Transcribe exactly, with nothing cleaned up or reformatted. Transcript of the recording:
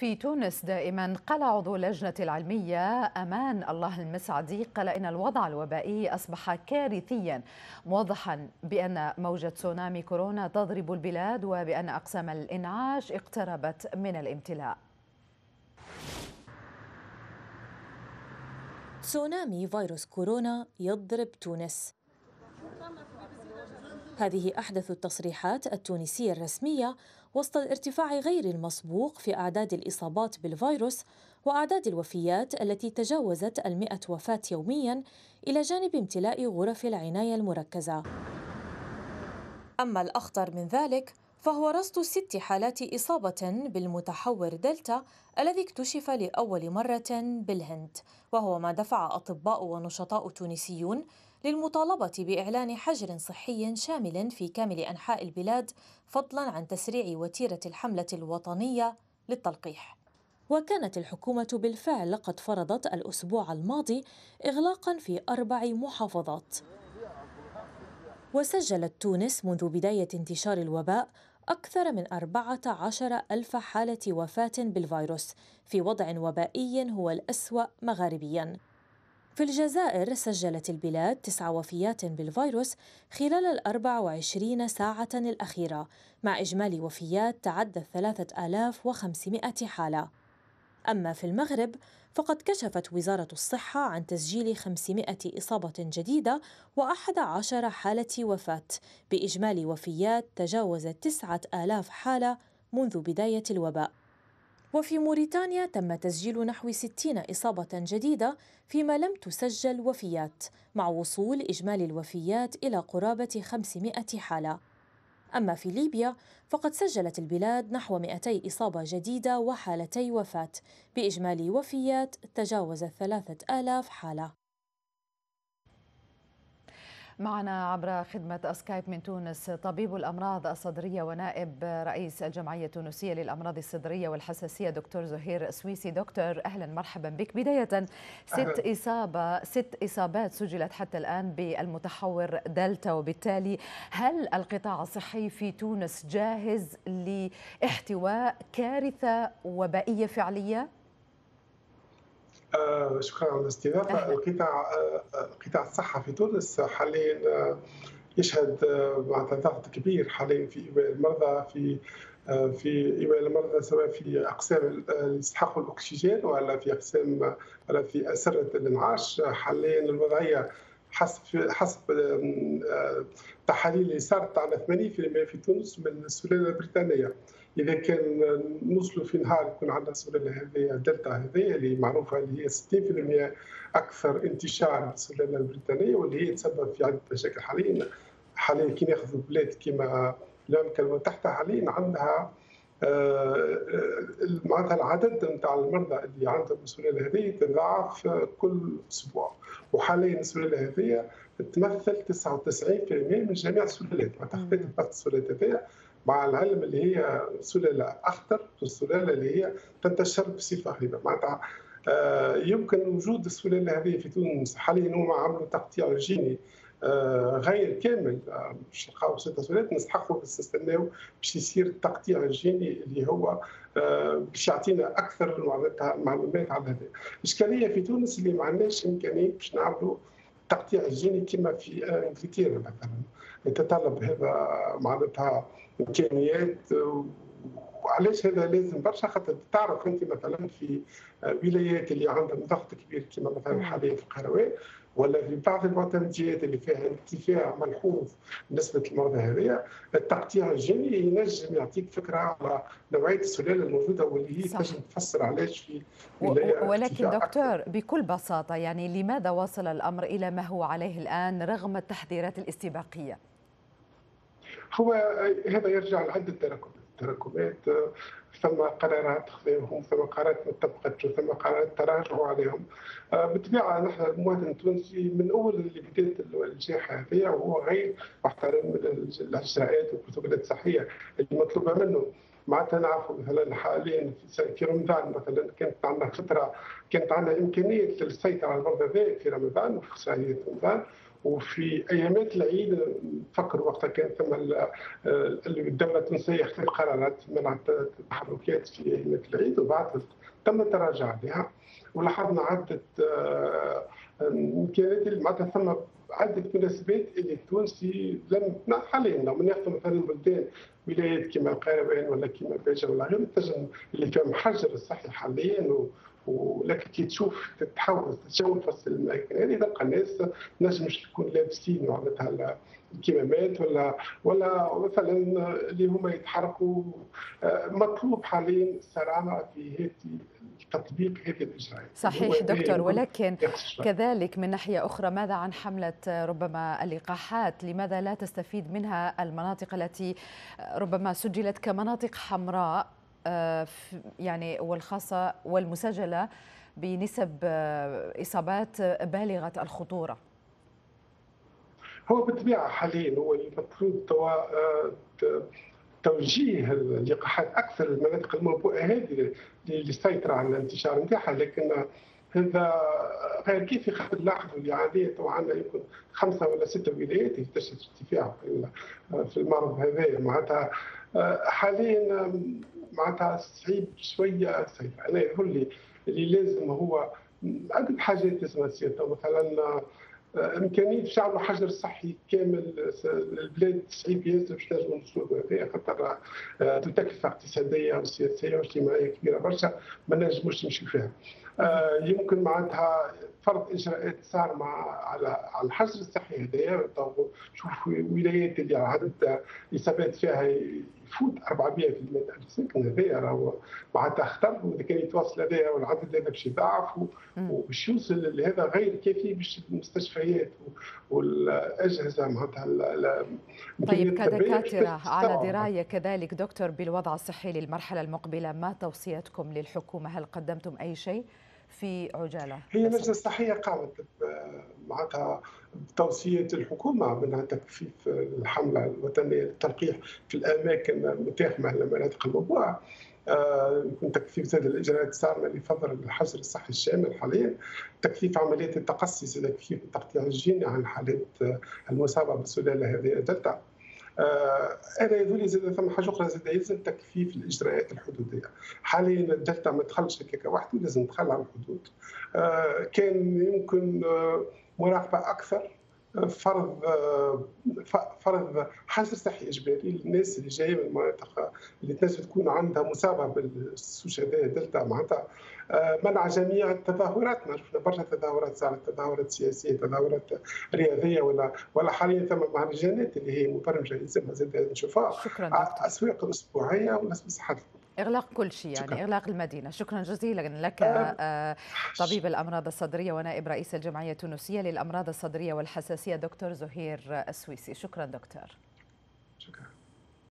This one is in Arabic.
في تونس دائما قال عضو اللجنة العلمية أمان الله المسعدي قال إن الوضع الوبائي أصبح كارثيا، موضحا بأن موجة تسونامي كورونا تضرب البلاد وبأن أقسام الإنعاش اقتربت من الامتلاء. تسونامي فيروس كورونا يضرب تونس. هذه أحدث التصريحات التونسية الرسمية وسط الارتفاع غير المسبوق في أعداد الإصابات بالفيروس وأعداد الوفيات التي تجاوزت المئة وفاة يومياً، إلى جانب امتلاء غرف العناية المركزة. أما الأخطر من ذلك فهو رصد ست حالات إصابة بالمتحور دلتا الذي اكتشف لأول مرة بالهند، وهو ما دفع أطباء ونشطاء تونسيون للمطالبة بإعلان حجر صحي شامل في كامل أنحاء البلاد، فضلاً عن تسريع وتيرة الحملة الوطنية للتلقيح. وكانت الحكومة بالفعل قد فرضت الأسبوع الماضي إغلاقاً في أربع محافظات. وسجلت تونس منذ بداية انتشار الوباء أكثر من أربعة عشر ألف حالة وفاة بالفيروس، في وضع وبائي هو الأسوأ مغاربياً. في الجزائر سجلت البلاد تسع وفيات بالفيروس خلال الأربع وعشرين ساعة الأخيرة، مع إجمالي وفيات تعدى ثلاثة آلاف وخمسمائة حالة. أما في المغرب فقد كشفت وزارة الصحة عن تسجيل خمسمائة إصابة جديدة وأحد عشر حالة وفاة، بإجمالي وفيات تجاوزت تسعة آلاف حالة منذ بداية الوباء. وفي موريتانيا تم تسجيل نحو ستين إصابة جديدة فيما لم تسجل وفيات، مع وصول إجمالي الوفيات إلى قرابة خمسمائة حالة. أما في ليبيا فقد سجلت البلاد نحو مئتي إصابة جديدة وحالتي وفاة، بإجمالي وفيات تجاوز ثلاثة آلاف حالة. معنا عبر خدمة سكايب من تونس طبيب الأمراض الصدرية ونائب رئيس الجمعية التونسية للأمراض الصدرية والحساسية دكتور زهير سويسي. دكتور أهلا مرحبا بك. بداية ست إصابة ست إصابات سجلت حتى الآن بالمتحور دلتا، وبالتالي هل القطاع الصحي في تونس جاهز لاحتواء كارثة وبائية فعلية؟ آه شكرا على الاستضافه. القطاع آه قطاع الصحه في تونس حاليا آه يشهد آه مع ضغط كبير حاليا في ايواء المرضى، في آه في ايواء المرضى سواء في اقسام اللي يستحقوا الاكسجين ولا في اقسام ولا في اسره الانعاش. حاليا الوضعيه حسب حسب التحاليل اللي صارت على ثمانين بالمئة في تونس من السلاله البريطانيه. اذا كان نوصلوا في نهار يكون عندنا سلاله هذه دلتا هذه اللي معروفه اللي هي ستين بالمئة اكثر انتشار من السلاله البريطانيه، واللي هي تسبب في عده مشاكل. حاليا حاليا كي ناخذ بلاد كما الامريكا المتحده حاليا عندها معناتها العدد نتاع المرضى اللي عندهم السلاله هذه تتضاعف كل اسبوع، وحاليا السلاله هذه تمثل تسعة وتسعين بالمئة من جميع السلالات. معناتها خذت السلالات هذه مع العلم اللي هي سلاله اخطر، السلاله اللي هي تنتشر بصفه غريبه. معناتها يمكن وجود السلاله هذه في تونس. حاليا هما عملوا تقطيع جيني غير كامل، باش نلقاو ستة سلالات نستحقوا بس نستناو باش يصير التقطيع الجيني اللي هو باش يعطينا اكثر معلومات على هذا. الاشكاليه في تونس اللي ما عندناش امكانيه باش نعملوا التقطيع الجيني كما في انجلترا مثلا، يتطلب هذا معناتها امكانيات. وعلاش هذا لازم برشا؟ خاطر تعرف انت مثلا في ولايات اللي عندهم ضغط كبير كما مثلا حاليا في القروان ولا في بعض المعتمديات اللي فيها ارتفاع ملحوظ نسبه المرضى هذه، التقطيع الجيني ينجم يعطيك فكره على نوعيه السلاله الموجوده واللي هي تنجم تفسر علاش في ولايه. ولكن دكتور بكل بساطه يعني لماذا وصل الامر الى ما هو عليه الان رغم التحذيرات الاستباقيه؟ هو هذا يرجع لعده تراكمات تراكمات ثم قرارات خذوهم، ثم قرارات ما طبقتش، ثم قرارات تراجعوا عليهم. بالطبيعه نحن المواطن التونسي من اول اللي بدات الجائحه هذه وهو غير محترم الاجراءات والبروتوكولات الصحيه اللي مطلوبه منه. معناتها نعرفوا مثلا حاليا في رمضان مثلا كانت عندنا فتره كانت عندنا امكانيه للسيطره على المرضى في رمضان وفي صيدليه رمضان، وفي ايامات العيد نفكر وقتها كان ثم الدوله التونسيه اخذت قرارات منع التحركات في ايامات العيد، وبعد تم التراجع عليها. ولاحظنا عده امكانيات معناتها ثم عده مناسبات اللي التونسي لم حاليا لو ناخذ مثلا بلدان ولايات كما القيروان ولا كما باجه ولا غيره تنجم اللي فيها محجر الصحي حاليا، ولكن كي تشوف تتحول تتجول في الاماكن هذه تلقى الناس نجم مش تكون لابسين معناتها الكمامات ولا ولا مثلا اللي هما يتحركوا. مطلوب حاليا السرعه في هذه تطبيق هذه الاجراءات. صحيح دكتور، ولكن كذلك من ناحيه اخرى ماذا عن حمله ربما اللقاحات؟ لماذا لا تستفيد منها المناطق التي ربما سجلت كمناطق حمراء يعني والخاصه والمسجله بنسب اصابات بالغه الخطوره؟ هو بالطبيعه حاليا هو المفروض توجيه اللقاحات اكثر للمناطق الموبوءه هذه للسيطره على الانتشار نتاعها، لكن هذا غير كيف خاطر نلاحظوا اللي عاديه عندنا يمكن خمسه ولا سته ولايات يكتشف ارتفاع في المرض هذا. معناتها حاليا معناتها صعيب شويه سيطره. انا يظهر لي اللي لازم هو عدة حاجات لازم تصير، مثلا امكانيه شعب الحجر الصحي كامل البلاد صعيب ياسر باش نجموا نوصلوا هذايا، خاطر تكلفه اقتصاديه وسياسيه واجتماعيه كبيره برشا ما نجموش نمشيو فيها. يمكن معناتها فرض اجراءات صار مع على على الحجر الصحي هذايا. شوفوا ولايات اللي عدد الاصابات فيها يفوت أربعمائة في المئة ألف ساكن، هذايا راهو معناتها خطر، واذا كان يتواصل هذايا والعدد هذا باش يضاعف وباش يوصل لهذا غير كافي باش المستشفيات والاجهزه معناتها. طيب كدكاتره على درايه كذلك دكتور بالوضع الصحي للمرحله المقبله، ما توصيتكم للحكومه؟ هل قدمتم اي شيء في عجاله؟ هي اللجنه الصحيه قامت معناتها بتوصيه الحكومه منها تكثيف الحمله الوطنيه للتلقيح في الاماكن المتاحمه للمناطق الموبوءه. يكون تكثيف زاد الاجراءات الصارمه لفضل الحجر الصحي الشامل حاليا، تكثيف عمليات التقصي، زاد تكثيف التقطيع الجيني عن حالات المصابه بالسلاله هذه دلتا. انا يظهر لي زاد ثم حاجه اخرى زاد يلزم تكثيف الاجراءات الحدوديه. حاليا الدلتا ما دخلش هكاك وحده، لازم يدخل على الحدود. كان يمكن مراقبه اكثر، فرض فرض حجر صحي اجباري للناس اللي جايه من المناطق اللي تنجم تكون عندها مصابه بالسوش هذا دلتا، معناتها منع جميع التظاهرات. ما شفنا برشا تظاهرات صارت، تظاهرات سياسيه، تظاهرات رياضيه، ولا ولا حاليا ثم مهرجانات اللي هي مبرمجه يلزمها زاد نشوفها. اسواق الاسبوعيه ونسبه صحه إغلاق كل شيء يعني شكرا. إغلاق المدينة. شكرا جزيلا لك طبيب الأمراض الصدرية ونائب رئيس الجمعية التونسية للأمراض الصدرية والحساسية دكتور زهير السويسي. شكرا دكتور. شكرا.